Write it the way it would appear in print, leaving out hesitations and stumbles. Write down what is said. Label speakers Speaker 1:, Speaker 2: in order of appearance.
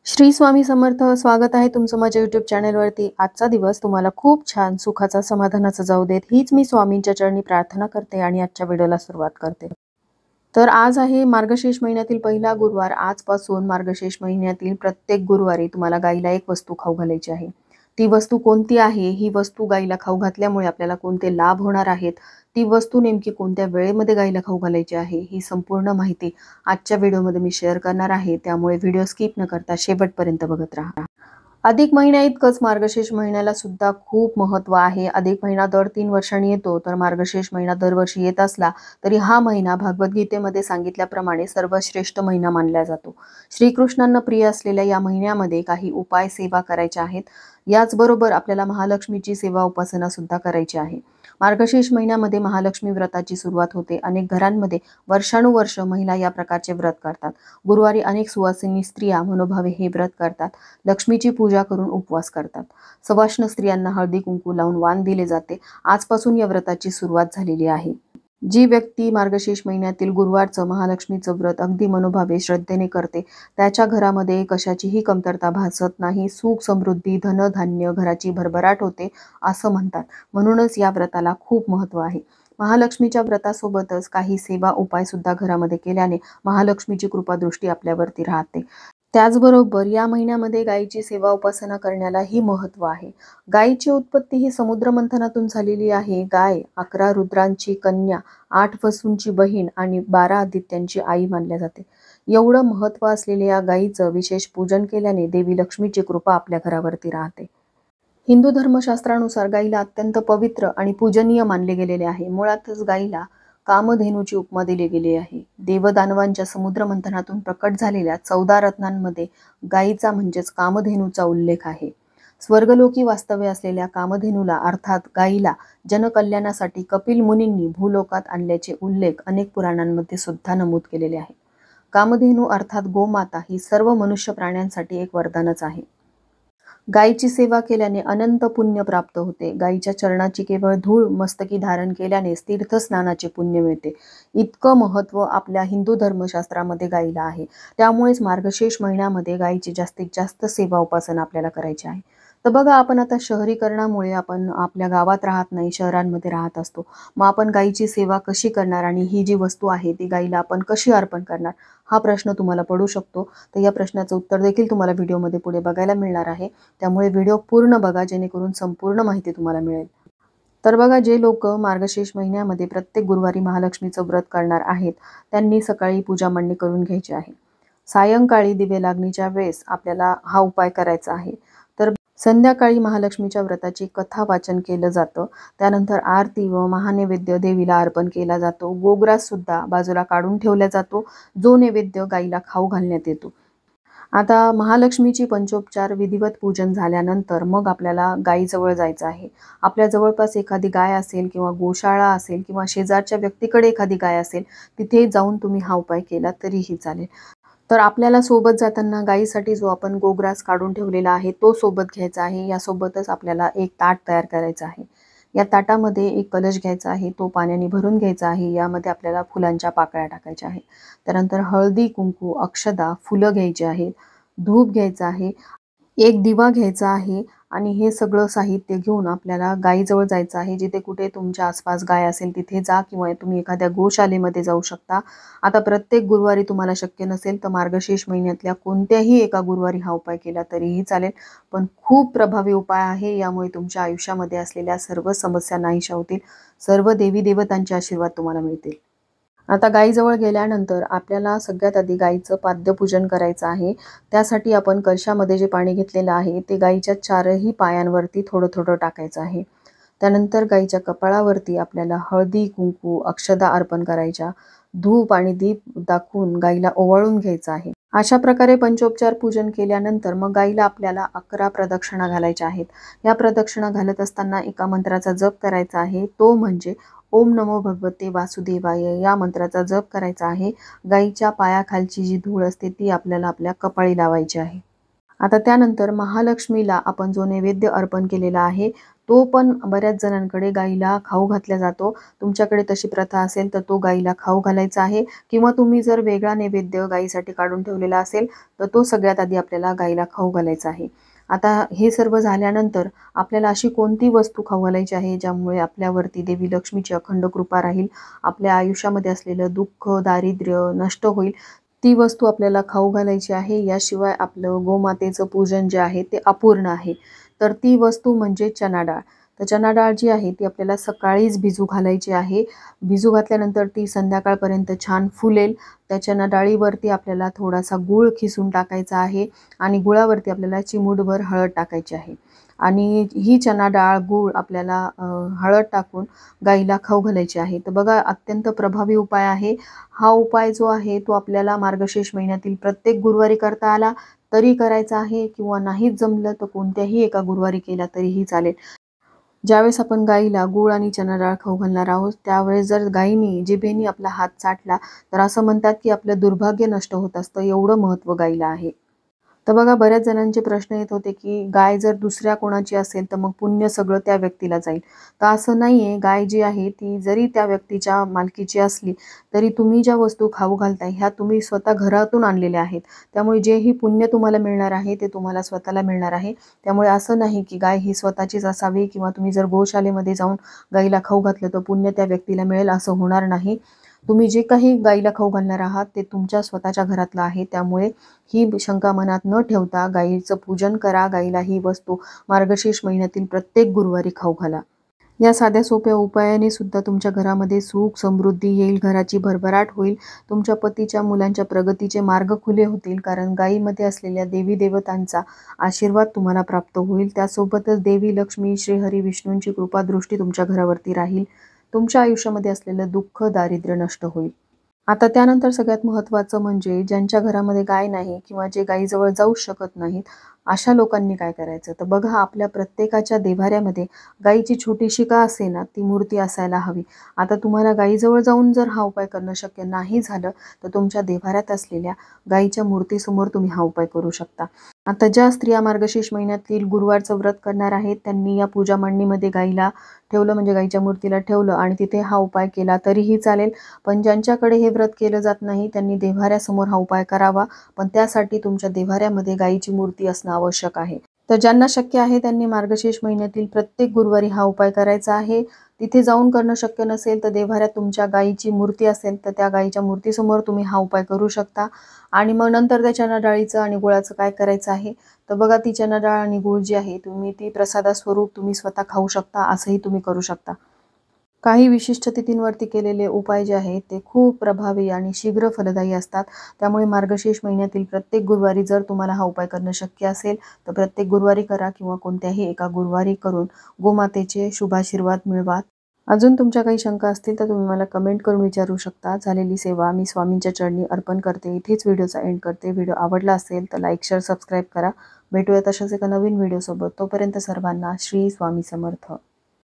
Speaker 1: श्री स्वामी समर्थ. स्वागत आहे तुमचं माझ्या यूट्यूब चॅनलवरती. आजचा दिवस तुम्हाला खूप छान सुखाचा समाधानाचा जाऊ देत, हीच मी स्वामींच्या चरणी प्रार्थना करते आणि आजच्या व्हिडिओला सुरुवात करते. तर आज आहे मार्गशीर्ष महिन्यातील पहिला गुरुवार. आजपासून मार्गशीर्ष महिन्यातील प्रत्येक गुरुवारी तुम्हाला गाईला एक वस्तू खाऊ घालायची आहे. ती वस्तू कोणती आहे, ही वस्तू गाईला खाऊ घातल्यामुळे आपल्याला कोणते लाभ होणार आहेत, ती वस्तू नेमकी कोणत्या वेळेमध्ये गाईला खाऊ घालायची आहे, ही संपूर्ण माहिती आजच्या व्हिडिओमध्ये मी शेअर करणार आहे. त्यामुळे व्हिडिओ स्किप न करता शेवटपर्यंत बघत राहा. अधिक महिन्या इतकंच मार्गशीर्ष महिन्याला सुद्धा खूप महत्त्व आहे. अधिक महिना दर 3 वर्षांनी येतो, तर मार्गशीर्ष महिना दरवर्षी येत असला तरी हा महिना भगवद्गीतेमध्ये सांगितल्याप्रमाणे सर्वश्रेष्ठ महिना मानला जातो. श्रीकृष्णांना प्रिय असलेल्या या महिन्यामध्ये काही उपाय सेवा करायच्या आहेत. याचबरोबर आपल्याला महालक्ष्मीची सेवा उपासना सुद्धा करायची आहे. मार्गशीर्ष महिन्यामध्ये महालक्ष्मी व्रताची सुरुवात होते. अनेक घरांमध्ये वर्षानुवर्ष महिला या प्रकारचे व्रत करतात. गुरुवारी अनेक सुवासिनी स्त्रिया मनोभावे हे व्रत करतात. लक्ष्मीची पूजा करून उपवास करतात. सवाष्ण स्त्रियांना हळदी कुंकू लावून वाण दिले जाते. आजपासून या व्रताची सुरुवात झालेली आहे. जी व्यक्ती मार्गशीर्ष महिन्यातील गुरुवारचं महालक्ष्मीचं व्रत अगदी मनोभावे श्रद्धेने करते, त्याच्या घरामध्ये कशाचीही कमतरता भासत नाही. सुख समृद्धी धनधान्य घराची भरभराट होते असं म्हणतात. म्हणूनच या व्रताला खूप महत्त्व आहे. महालक्ष्मीच्या व्रतासोबतच काही सेवा उपाय सुद्धा घरामध्ये केल्याने महालक्ष्मीची कृपादृष्टी आपल्यावरती राहते. त्याचबरोबर या महिन्यामध्ये गायीची सेवा उपासना करण्यालाही महत्त्व आहे. गायीची उत्पत्ती ही समुद्र मंथनातून झालेली आहे. गाय 11 रुद्रांची कन्या, 8 वसूंची बहीण आणि 12 आदित्यांची आई मानल्या जाते. एवढं महत्त्व असलेल्या या गायीचं विशेष पूजन केल्याने देवी लक्ष्मीची कृपा आपल्या घरावरती राहते. हिंदू धर्मशास्त्रानुसार गायीला अत्यंत पवित्र आणि पूजनीय मानले गेलेले आहे. मुळातच गायीला कामधेनूची उपमा दिली गेली आहे. देवदानवांच्या समुद्र मंथनातून प्रकट झालेल्या 14 रत्नांमध्ये गायीचा म्हणजेच कामधेनूचा उल्लेख आहे. स्वर्गलोकी वास्तव्य असलेल्या कामधेनूला अर्थात गायीला जनकल्याणासाठी कपिल मुनींनी भूलोकात आणल्याचे उल्लेख अनेक पुराणांमध्ये सुद्धा नमूद केलेले आहे. कामधेनू अर्थात गोमाता ही सर्व मनुष्य प्राण्यांसाठी एक वरदानच आहे. गायीची सेवा केल्याने अनंत पुण्य प्राप्त होते. गायीच्या चरणाची केवळ धूळ मस्तकी धारण केल्याने तीर्थस्नानाचे पुण्य मिळते. इतकं महत्त्व आपल्या हिंदू धर्मशास्त्रामध्ये गायीला आहे. त्यामुळेच मार्गशीर्ष महिन्यामध्ये गायीची जास्तीत जास्त सेवा उपासना आपल्याला करायची आहे. तर बघा, आपण आता शहरीकरणामुळे आपण आपल्या गावात राहत नाही, शहरांमध्ये राहत असतो. मग आपण गायीची सेवा कशी करणार आणि ही जी वस्तू आहे ती गायीला आपण कशी अर्पण करणार, हा प्रश्न तुम्हाला पडू शकतो. तर या प्रश्नाचं उत्तर देखील तुम्हाला व्हिडिओमध्ये पुढे बघायला मिळणार आहे. त्यामुळे व्हिडिओ पूर्ण बघा, जेणेकरून संपूर्ण माहिती तुम्हाला मिळेल. तर बघा, जे लोक मार्गशीर्ष महिन्यामध्ये प्रत्येक गुरुवारी महालक्ष्मीचं व्रत करणार आहेत, त्यांनी सकाळी पूजा मांडणी करून घ्यायची आहे. सायंकाळी दिवे लागणीच्या वेळेस आपल्याला हा उपाय करायचा आहे. तर संध्याकाळी महालक्ष्मीच्या व्रताची कथा वाचन केलं जातं. त्यानंतर आरती व महानैवेद्य देवीला अर्पण केला जातो. गोग्रास सुद्धा बाजूला काढून ठेवला जातो, जो नैवेद्य गाईला खाऊ घालण्यात येतो. आता महालक्ष्मीची पंचोपचार विधिवत पूजन झाल्यानंतर मग आपल्याला गायीजवळ जायचं आहे. आपल्या जवळपास एखादी गाय असेल किंवा गोशाळा असेल किंवा शेजारच्या व्यक्तीकडे एखादी गाय असेल, तिथे जाऊन तुम्ही हा उपाय केला तरीही चालेल. तर आपल्याला सोबत जाताना गायीसाठी जो आपण गोग्रास काढून ठेवलेला आहे तो सोबत घ्यायचा आहे. यासोबतच आपल्याला एक ताट तयार करायचं आहे. या ताटामध्ये एक कलश घ्यायचा आहे, तो पाण्याने भरून घ्यायचा आहे. यामध्ये आपल्याला फुलांच्या पाकळ्या टाकायच्या आहेत. त्यानंतर हळदी कुंकू अक्षदा फुलं घ्यायची आहेत, धूप घ्यायचा आहे, एक दिवा घ्यायचा आहे आणि हे सगळं साहित्य घेऊन आपल्याला गायीजवळ जायचं आहे. जिथे कुठे तुमच्या आसपास गाय असेल तिथे जा किंवा तुम्ही एखाद्या गोशालेमध्ये जाऊ शकता. आता प्रत्येक गुरुवारी तुम्हाला शक्य नसेल तर मार्गशीर्ष महिन्यातल्या कोणत्याही एका गुरुवारी हा उपाय केला तरीही चालेल. पण खूप प्रभावी उपाय आहे. यामुळे तुमच्या आयुष्यामध्ये असलेल्या सर्व समस्या नाहीशा होतील. सर्व देवी देवतांचे आशीर्वाद तुम्हाला मिळतील. आता गायीजवळ गेल्यानंतर आपल्याला सगळ्यात आधी गायीचं पाद्यपूजन करायचं आहे. त्यासाठी आपण कलशामध्ये जे पाणी घेतलेलं आहे ते गायीच्या 4ही पायांवरती थोडं थोडं टाकायचं आहे. त्यानंतर गायीच्या कपाळावरती आपल्याला हळदी कुंकू अक्षदा अर्पण करायच्या, धूप आणि दीप दाखवून गायीला ओवाळून घ्यायचं आहे. अशा प्रकारे पंचोपचार पूजन केल्यानंतर मग गायीला आपल्याला 11 प्रदक्षिणा घालायच्या आहेत. या प्रदक्षिणा घालत असताना एका मंत्राचा जप करायचा आहे, तो म्हणजे ओम नमो भगवते वासुदेवाय या मंत्राचा जप करायचा आहे. गायीच्या पायाखालची जी धूळ असते ती आपल्याला आपल्या कपाळी लावायची आहे. आता त्यानंतर महालक्ष्मीला आपण जो नैवेद्य अर्पण केलेला आहे तो पण बऱ्याच जणांकडे गाईला खाऊ घातला जातो. तुमच्याकडे तशी प्रथा असेल तर तो गाईला खाऊ घालायचा आहे, किंवा तुम्ही जर वेगळा नैवेद्य गाईसाठी काढून ठेवलेला असेल तर तो सगळ्यात आधी आपल्याला गाईला खाऊ घालायचा आहे. आता हे सर्व झाल्यानंतर आपल्याला अशी कोणती वस्तू खाऊ घालायची आहे ज्यामुळे आपल्यावरती देवी लक्ष्मीची अखंड कृपा राहील, आपल्या आयुष्यामध्ये असलेलं दुःख, दारिद्र्य नष्ट होईल, ती वस्तू आपल्याला खाऊ घालायची आहे. याशिवाय आपलं गोमातेचं पूजन जे आहे ते अपूर्ण आहे. तर ती वस्तू म्हणजे चणा डाळ. तर चणा डाळ जी आहे ती आपल्याला सकाळीच भिजू घालायची आहे. भिजू घातल्यानंतर ती संध्याकाळपर्यंत छान फुलेल. त्या चणा डाळीवरती आपल्याला थोडासा गूळ खिसून टाकायचा आहे आणि गुळावरती आपल्याला चिमूटभर हळद टाकायची आहे. आणि ही चणा डाळ, गूळ आपल्याला हळद टाकून गाईला खाऊ घालायची आहे. तर बघा, अत्यंत प्रभावी उपाय आहे. हा उपाय जो आहे तो आपल्याला मार्गशीर्ष महिन्यातील प्रत्येक गुरुवारी करता आला तरी करायचा आहे, किंवा नाहीच जमलं तर कोणत्याही एका गुरुवारी केला तरीही चालेल. ज्यावेळेस आपण गाईला गूळ आणि चणा डाळ खाऊ घालणार आहोत त्यावेळेस जर गाईने जिभेने आपला हात चाटला तर असं म्हणतात की आपलं दुर्भाग्य नष्ट होत असतं. एवढं महत्त्व गाईला आहे. तर बघा, बऱ्याच जणांचे प्रश्न येत होते की गाय जर दुसऱ्या कोणाची असेल तर मग पुण्य सगळं त्या व्यक्तीला जाईल. तर असं नाही आहे. गाय जी आहे ती जरी त्या व्यक्तीच्या मालकीची असली तरी तुम्ही ज्या वस्तू खाऊ घालताय ह्या तुम्ही स्वतः घरातून आणलेल्या आहेत. त्यामुळे जेही पुण्य तुम्हाला मिळणार आहे ते तुम्हाला स्वतःला मिळणार आहे. त्यामुळे असं नाही की गाय ही स्वतःचीच असावी, किंवा तुम्ही जर गोशालेमध्ये जाऊन गाईला खाऊ घातलं तर पुण्य त्या व्यक्तीला मिळेल, असं होणार नाही. तुम्ही जे काही गाईला खाऊ घालणार आहात ते तुमच्या स्वतःच्या घरातलं आहे. त्यामुळे ही शंका मनात न ठेवता गाईचं पूजन करा. गाईला ही वस्तू मार्गशीर्ष महिन्यातील प्रत्येक गुरुवारी खाऊ घाला. या साध्या सोप्या उपायाने सुद्धा तुमच्या घरामध्ये सुख समृद्धी येईल, घराची भरभराट होईल, तुमच्या पतीच्या मुलांच्या प्रगतीचे मार्ग खुले होतील, कारण गायीमध्ये असलेल्या देवी देवतांचा आशीर्वाद तुम्हाला प्राप्त होईल. त्यासोबतच देवी लक्ष्मी, श्रीहरी विष्णूंची कृपादृष्टी तुमच्या घरावरती राहील. तुमच्या आयुष्यामध्ये असलेलं दुःख, दारिद्र्य नष्ट होईल. आता त्यानंतर सगळ्यात महत्त्वाचं म्हणजे ज्यांच्या घरामध्ये गाय नाही किंवा जे गायीजवळ जाऊ शकत नाहीत, अशा लोकांनी काय करायचं? तर बघा, आपल्या प्रत्येकाच्या देव्हाऱ्यामध्ये गायीची छोटीशी का असेना ती मूर्ती असायला हवी. आता तुम्हाला गायीजवळ जाऊन जर हा उपाय करणं शक्य नाही झालं तर तुमच्या देव्हाऱ्यात असलेल्या गायीच्या मूर्तीसमोर तुम्ही हा उपाय करू शकता. आता ज्या स्त्रिया मार्गशीर्ष महिन्यातील गुरुवारचं व्रत करणार आहेत त्यांनी या पूजा मांडणीमध्ये गाईला ठेवलं, म्हणजे गाईच्या मूर्तीला ठेवलं आणि तिथे हा उपाय केला तरीही चालेल. पण ज्यांच्याकडे हे व्रत केलं जात नाही त्यांनी देव्हाऱ्यासमोर हा उपाय करावा. पण त्यासाठी तुमच्या देव्हाऱ्यामध्ये गायीची मूर्ती असणं आवश्यक आहे. तर ज्यांना शक्य आहे त्यांनी मार्गशीर्ष महिन्यातील प्रत्येक गुरुवारी हा उपाय करायचा आहे. तिथे जाऊन करणं शक्य नसेल तर देव्हाऱ्यात तुमच्या गायीची मूर्ती असेल तर त्या गायीच्या मूर्तीसमोर तुम्ही हा उपाय करू शकता. आणि मग नंतर त्या चणा डाळीचं आणि गुळाचं काय करायचं आहे? तर बघा, ती चणा डाळ आणि गूळ जी आहे तुम्ही ती प्रसादास्वरूप तुम्ही स्वतः खाऊ शकता, असंही तुम्ही करू शकता. काही विशिष्ट तिथींवरती केलेले उपाय जे आहेत ते खूप प्रभावी आणि शीघ्र फलदायी असतात. त्यामुळे मार्गशीर्ष महिन्यातील प्रत्येक गुरुवारी जर तुम्हाला हा उपाय करणं शक्य असेल तर प्रत्येक गुरुवारी करा, किंवा कोणत्याही एका गुरुवारी करून गोमातेचे शुभाशीर्वाद मिळवा. अजून तुमच्या काही शंका असतील तर तुम्ही मला कमेंट करून विचारू शकता. झालेली सेवा मी स्वामींच्या चरणी अर्पण करते. इथेच व्हिडिओचा एंड करते. व्हिडिओ आवडला असेल तर लाईक, शेअर, सबस्क्राईब करा. भेटूया तशाच एका नवीन व्हिडिओसोबत. तोपर्यंत सर्वांना श्री स्वामी समर्थ.